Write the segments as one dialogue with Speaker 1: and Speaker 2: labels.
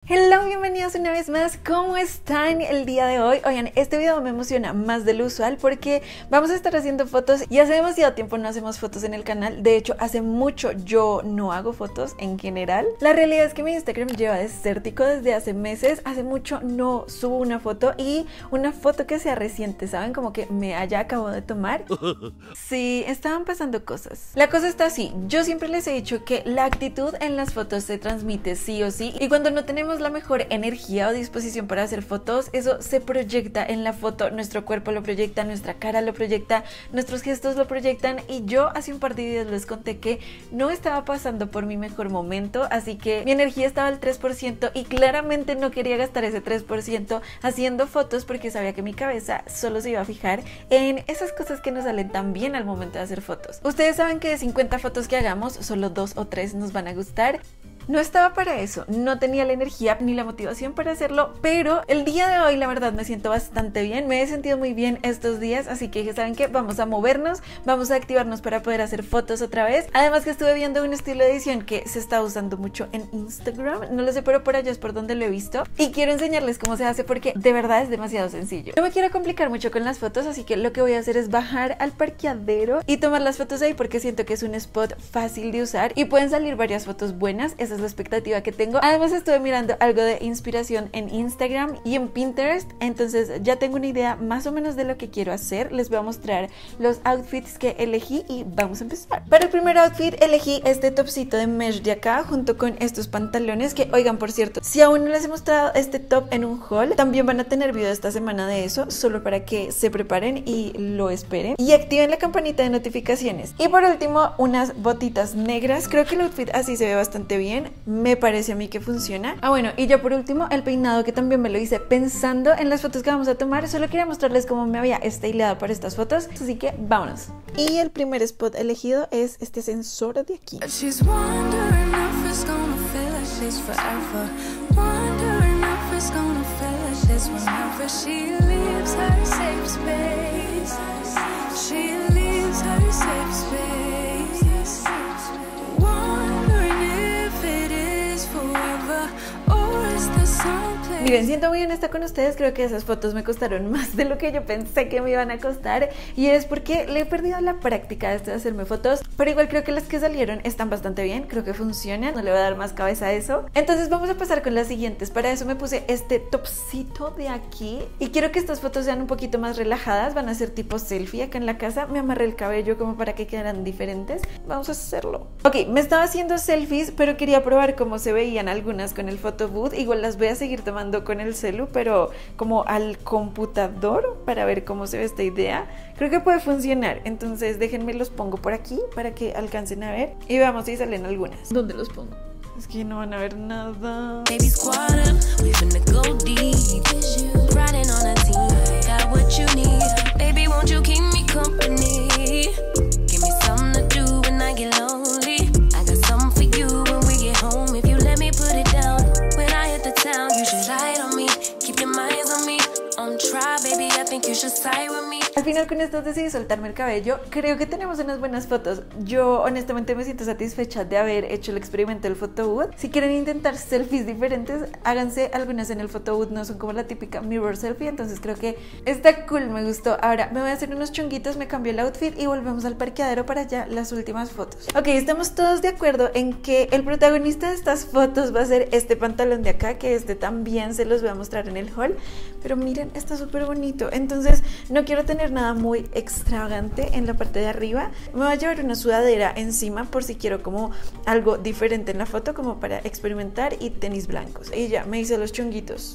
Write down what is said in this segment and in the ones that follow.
Speaker 1: Hello, bienvenidos una vez más. ¿Cómo están el día de hoy? Oigan, este video me emociona más de lo usual porque vamos a estar haciendo fotos y hace demasiado tiempo no hacemos fotos en el canal. De hecho, hace mucho yo no hago fotos en general. La realidad es que mi Instagram lleva desértico desde hace meses. Hace mucho no subo una foto y una foto que sea reciente, ¿saben? Como que me acabo de tomar. Sí, estaban pasando cosas. La cosa está así. Yo siempre les he dicho que la actitud en las fotos se transmite sí o sí, y cuando no tenemos la mejor energía o disposición para hacer fotos, eso se proyecta en la foto. Nuestro cuerpo lo proyecta, nuestra cara lo proyecta, nuestros gestos lo proyectan. Y yo hace un par de videos les conté que no estaba pasando por mi mejor momento, así que mi energía estaba al 3% y claramente no quería gastar ese 3% haciendo fotos porque sabía que mi cabeza solo se iba a fijar en esas cosas que nos salen tan bien al momento de hacer fotos. Ustedes saben que de 50 fotos que hagamos, solo 2 o 3 nos van a gustar. No estaba para eso, no tenía la energía ni la motivación para hacerlo, pero el día de hoy la verdad me siento bastante bien, me he sentido muy bien estos días, así que dije, ¿saben qué? Vamos a movernos, vamos a activarnos para poder hacer fotos otra vez. Además que estuve viendo un estilo de edición que se está usando mucho en Instagram, no lo sé, pero por allá es por donde lo he visto y quiero enseñarles cómo se hace porque de verdad es demasiado sencillo. No me quiero complicar mucho con las fotos, así que lo que voy a hacer es bajar al parqueadero y tomar las fotos ahí porque siento que es un spot fácil de usar y pueden salir varias fotos buenas. Esa es la expectativa que tengo. Además estuve mirando algo de inspiración en Instagram y en Pinterest, entonces ya tengo una idea más o menos de lo que quiero hacer. Les voy a mostrar los outfits que elegí y vamos a empezar. Para el primer outfit elegí este topcito de mesh de acá junto con estos pantalones que, oigan, por cierto, si aún no les he mostrado este top en un haul, también van a tener video esta semana de eso, solo para que se preparen y lo esperen y activen la campanita de notificaciones. Y por último, unas botitas negras. Creo que el outfit así se ve bastante bien, me parece a mí que funciona. Bueno, y ya por último el peinado, que también me lo hice pensando en las fotos que vamos a tomar. Solo quería mostrarles cómo me había estileado para estas fotos, así que vámonos. Y el primer spot elegido es este sensor de aquí. Miren, siento muy honesta con ustedes, creo que esas fotos me costaron más de lo que yo pensé que me iban a costar y es porque le he perdido la práctica de hacerme fotos, pero igual creo que las que salieron están bastante bien, creo que funcionan, no le voy a dar más cabeza a eso. Entonces vamos a pasar con las siguientes. Para eso me puse este topcito de aquí y quiero que estas fotos sean un poquito más relajadas, van a ser tipo selfie acá en la casa. Me amarré el cabello como para que quedaran diferentes, vamos a hacerlo. Ok, me estaba haciendo selfies, pero quería probar cómo se veían algunas con el photo booth. Igual las voy a seguir tomando con el celu, pero como al computador para ver cómo se ve esta idea. Creo que puede funcionar, entonces déjenme los pongo por aquí para que alcancen a ver y veamos si salen algunas. ¿Dónde los pongo? Es que no van a ver nada. Al final con esto decidí soltarme el cabello. Creo que tenemos unas buenas fotos. Yo honestamente me siento satisfecha de haber hecho el experimento del photo booth. Si quieren intentar selfies diferentes, háganse algunas en el photo booth. No son como la típica mirror selfie, entonces creo que está cool, me gustó. Ahora me voy a hacer unos chonguitos, me cambio el outfit y volvemos al parqueadero para ya las últimas fotos. Ok, estamos todos de acuerdo en que el protagonista de estas fotos va a ser este pantalón de acá, que este también se los voy a mostrar en el haul, pero miren, está súper bonito. Entonces no quiero tener nada muy extravagante en la parte de arriba. Me voy a llevar una sudadera encima por si quiero como algo diferente en la foto, como para experimentar, y tenis blancos. Y ya, me hice los chonguitos.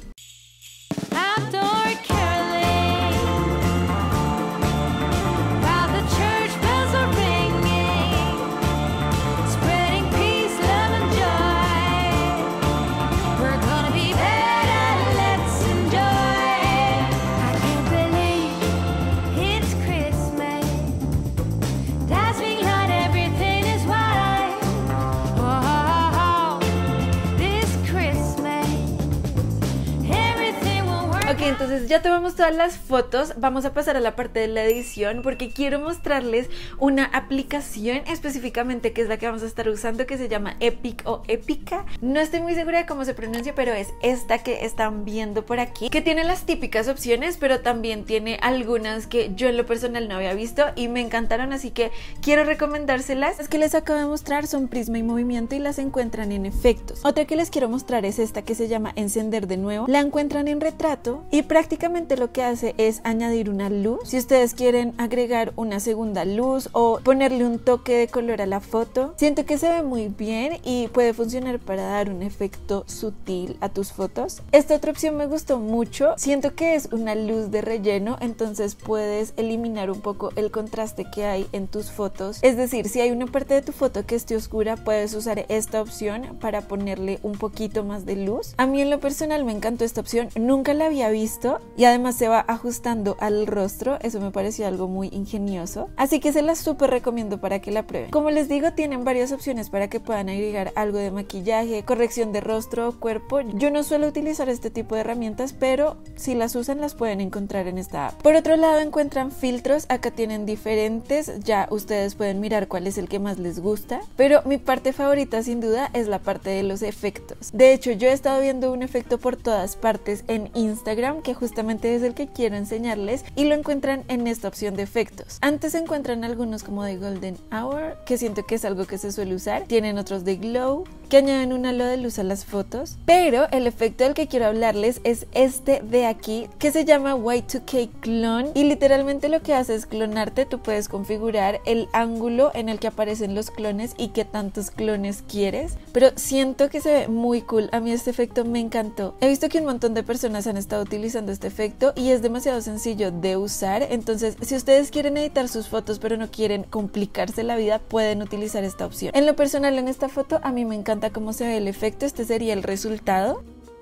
Speaker 1: Ok, entonces ya tomamos todas las fotos, vamos a pasar a la parte de la edición porque quiero mostrarles una aplicación específicamente que es la que vamos a estar usando, que se llama Epic o Epica. No estoy muy segura de cómo se pronuncia, pero es esta que están viendo por aquí, que tiene las típicas opciones, pero también tiene algunas que yo en lo personal no había visto y me encantaron, así que quiero recomendárselas. Las que les acabo de mostrar son prisma y movimiento y las encuentran en efectos. Otra que les quiero mostrar es esta que se llama encender de nuevo, la encuentran en retrato y prácticamente lo que hace es añadir una luz. Si ustedes quieren agregar una segunda luz o ponerle un toque de color a la foto, siento que se ve muy bien y puede funcionar para dar un efecto sutil a tus fotos. Esta otra opción me gustó mucho, siento que es una luz de relleno, entonces puedes eliminar un poco el contraste que hay en tus fotos. Es decir, si hay una parte de tu foto que esté oscura, puedes usar esta opción para ponerle un poquito más de luz. A mí en lo personal me encantó esta opción, nunca la había visto y además se va ajustando al rostro, eso me pareció algo muy ingenioso, así que se las súper recomiendo para que la prueben. Como les digo, tienen varias opciones para que puedan agregar algo de maquillaje, corrección de rostro o cuerpo. Yo no suelo utilizar este tipo de herramientas, pero si las usan las pueden encontrar en esta app. Por otro lado encuentran filtros, acá tienen diferentes, ya ustedes pueden mirar cuál es el que más les gusta, pero mi parte favorita sin duda es la parte de los efectos. De hecho, yo he estado viendo un efecto por todas partes en Instagram que justamente es el que quiero enseñarles y lo encuentran en esta opción de efectos. Antes se encuentran algunos como de Golden Hour, que siento que es algo que se suele usar, tienen otros de Glow que añaden un halo de luz a las fotos, pero el efecto del que quiero hablarles es este de aquí que se llama Y2K Clone y literalmente lo que hace es clonarte. Tú puedes configurar el ángulo en el que aparecen los clones y qué tantos clones quieres, pero siento que se ve muy cool. A mí este efecto me encantó. He visto que un montón de personas han estado utilizando este efecto y es demasiado sencillo de usar, entonces si ustedes quieren editar sus fotos pero no quieren complicarse la vida, pueden utilizar esta opción. En lo personal en esta foto a mí me encanta cómo se ve el efecto, este sería el resultado.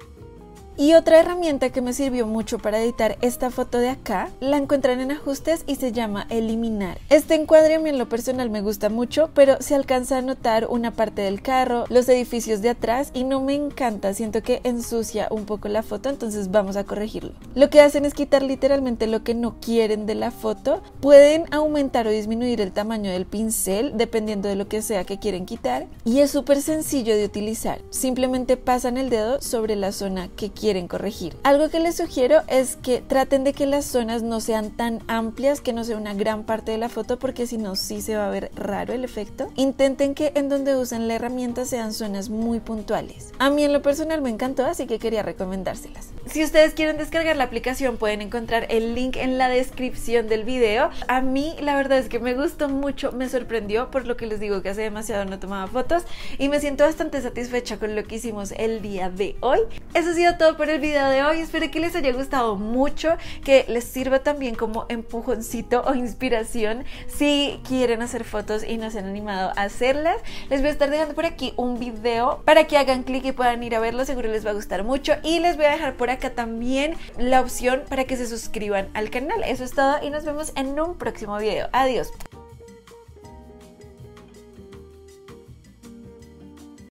Speaker 1: Y otra herramienta que me sirvió mucho para editar esta foto de acá, la encuentran en ajustes y se llama eliminar. Este encuadre a mí en lo personal me gusta mucho, pero se alcanza a notar una parte del carro, los edificios de atrás y no me encanta, siento que ensucia un poco la foto, entonces vamos a corregirlo. Lo que hacen es quitar literalmente lo que no quieren de la foto, pueden aumentar o disminuir el tamaño del pincel dependiendo de lo que sea que quieren quitar y es súper sencillo de utilizar, simplemente pasan el dedo sobre la zona que quieren corregir. Algo que les sugiero es que traten de que las zonas no sean tan amplias, que no sea una gran parte de la foto, porque si no sí se va a ver raro el efecto. Intenten que en donde usen la herramienta sean zonas muy puntuales. A mí en lo personal me encantó, así que quería recomendárselas. Si ustedes quieren descargar la aplicación pueden encontrar el link en la descripción del video. A mí la verdad es que me gustó mucho, me sorprendió, por lo que les digo que hace demasiado no tomaba fotos y me siento bastante satisfecha con lo que hicimos el día de hoy. Eso ha sido todo por el video de hoy, espero que les haya gustado mucho, que les sirva también como empujoncito o inspiración si quieren hacer fotos y no se han animado a hacerlas. Les voy a estar dejando por aquí un video para que hagan clic y puedan ir a verlo, seguro les va a gustar mucho y les voy a dejar por acá también la opción para que se suscriban al canal. Eso es todo y nos vemos en un próximo video. Adiós.